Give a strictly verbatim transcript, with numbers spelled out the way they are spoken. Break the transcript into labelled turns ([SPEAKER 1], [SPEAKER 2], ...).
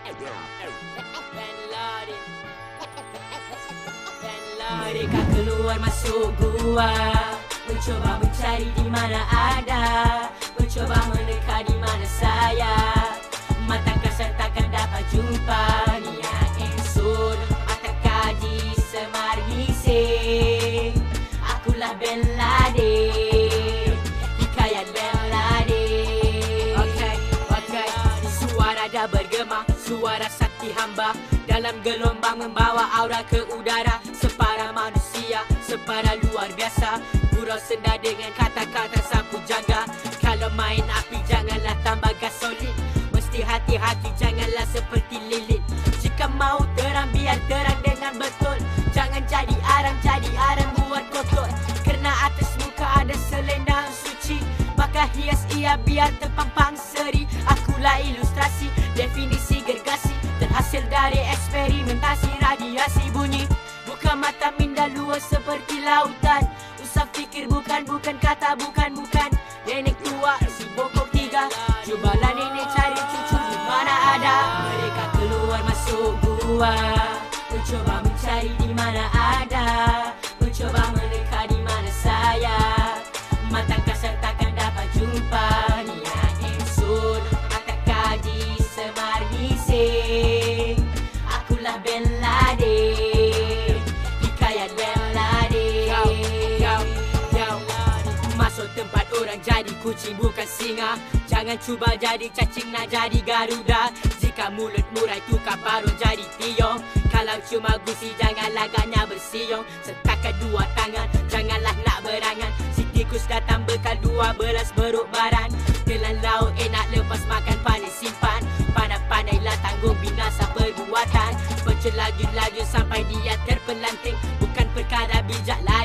[SPEAKER 1] Mereka keluar masuk gua, mencoba mencari di mana ada, mencoba mendekat di mana saya. Mata kasar takkan dapat jumpa, Nia Ensun, mata kaji semar bising. Akulah Ben Laden, hikayat Ben Laden. Okay, okay. Suara dah bergema, suara sakti hamba dalam gelombang membawa aura ke udara. Separa manusia, separa luar biasa, gurau senda dengan kata-kata sapu jaga. Kalau main api janganlah tambah gasolin, mesti hati-hati janganlah seperti lilin. Jika mau terang biar terang dengan betul, jangan jadi arang, jadi arang buat kotor. Kerana atas muka ada selendang suci, maka hias ia biar terpampang seri. Akulah ilustrasi, definisi gergasi, terhasil dari eksperimentasi radiasi bunyi. Buka mata minda luas seperti lautan, usah fikir bukan, bukan kata bukan, bukan. Nenek tua si bokok tiga, cubalah nenek cari cucu di mana ada. Mereka keluar masuk gua, mencoba mencari di mana ada, mencoba mendekat di mana saya. Mata kasar takkan dapat jumpa, Nia Ensun, mata kaji semar bising. Akulah Ben Laden, hikayat Ben Laden. Masuk tempat orang jadi kucing bukan singa, jangan cuba jadi cacing nak jadi garuda. Jika mulut murai tukar paruh jadi tiong, kalau cuma gusi janganlah agaknya bersiung. Setakat dua tangan, janganlah nak berangan. Si tikus datang bekal dua belas beruk baran. Telan laut enak lepas makan panis simpan, pandai-pandailah tanggung binasa perbuatan. Pencelaju-laju sampai dia terpelanting, bukan perkara bijak lah.